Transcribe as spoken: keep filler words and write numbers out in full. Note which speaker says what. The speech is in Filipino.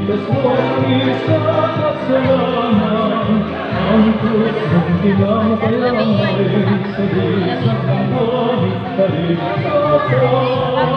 Speaker 1: Ligtas mo ang isang kasalanan. Ang Diyos mong tinamatay ay sa isang buhay kaligtasan.